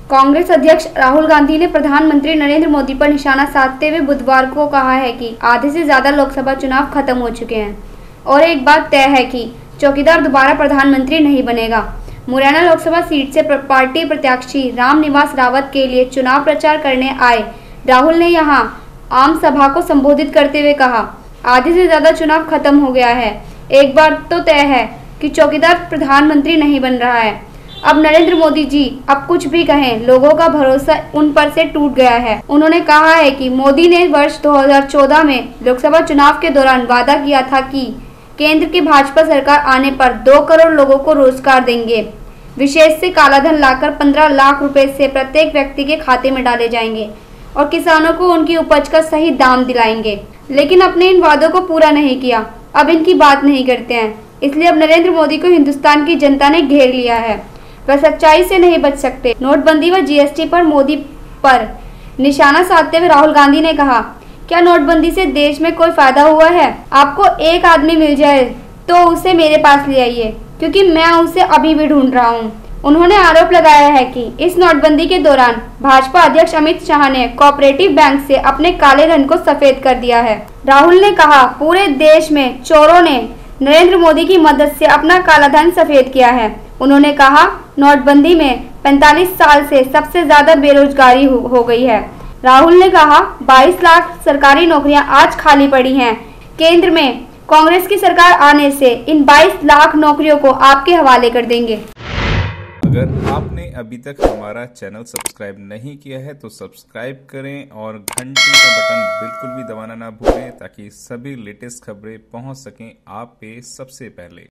कांग्रेस अध्यक्ष राहुल गांधी ने प्रधानमंत्री नरेंद्र मोदी पर निशाना साधते हुए बुधवार को कहा है कि आधे से ज्यादा लोकसभा चुनाव खत्म हो चुके हैं और एक बात तय है कि चौकीदार दोबारा प्रधानमंत्री नहीं बनेगा। मुरैना लोकसभा सीट से पार्टी प्रत्याशी रामनिवास रावत के लिए चुनाव प्रचार करने आए राहुल ने यहां आम सभा को संबोधित करते हुए कहा, आधे से ज्यादा चुनाव खत्म हो गया है। एक बात तो तय है कि चौकीदार प्रधानमंत्री नहीं बन रहा है। अब नरेंद्र मोदी जी अब कुछ भी कहें, लोगों का भरोसा उन पर से टूट गया है। उन्होंने कहा है कि मोदी ने वर्ष 2014 में लोकसभा चुनाव के दौरान वादा किया था कि केंद्र की भाजपा सरकार आने पर 2 करोड़ लोगों को रोजगार देंगे, विशेष से कालाधन लाकर 15 लाख रुपए से प्रत्येक व्यक्ति के खाते में डाले जाएंगे और किसानों को उनकी उपज का सही दाम दिलाएंगे। लेकिन अपने इन वादों को पूरा नहीं किया, अब इनकी बात नहीं करते हैं। इसलिए अब नरेंद्र मोदी को हिंदुस्तान की जनता ने घेर लिया है, वह सच्चाई से नहीं बच सकते। नोटबंदी व जीएसटी पर मोदी पर निशाना साधते हुए राहुल गांधी ने कहा, क्या नोटबंदी से देश में कोई फायदा हुआ है? आपको एक आदमी मिल जाए तो उसे मेरे पास ले आइए, क्योंकि मैं उसे अभी भी ढूंढ रहा हूं। उन्होंने आरोप लगाया है कि इस नोटबंदी के दौरान भाजपा अध्यक्ष अमित शाह ने कोऑपरेटिव बैंक से अपने काले धन को सफेद कर दिया है। राहुल ने कहा, पूरे देश में चोरों ने नरेंद्र मोदी की मदद से अपना काला धन सफेद किया है। उन्होंने कहा, नोटबंदी में 45 साल से सबसे ज्यादा बेरोजगारी हो गई है। राहुल ने कहा, 22 लाख सरकारी नौकरियां आज खाली पड़ी हैं। केंद्र में कांग्रेस की सरकार आने से इन 22 लाख नौकरियों को आपके हवाले कर देंगे। अगर आपने अभी तक हमारा चैनल सब्सक्राइब नहीं किया है तो सब्सक्राइब करें और घंटी का बटन बिल्कुल भी दबाना ना भूलें ताकि सभी लेटेस्ट खबरें पहुंच सकें आप पे सबसे पहले।